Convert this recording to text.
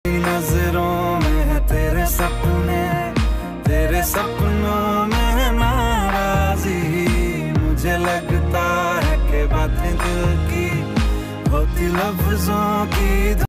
नजरों में है तेरे सपने, तेरे सपनों में है नाराजी। मुझे लगता है कि बातें दिल की होती लफ्जों की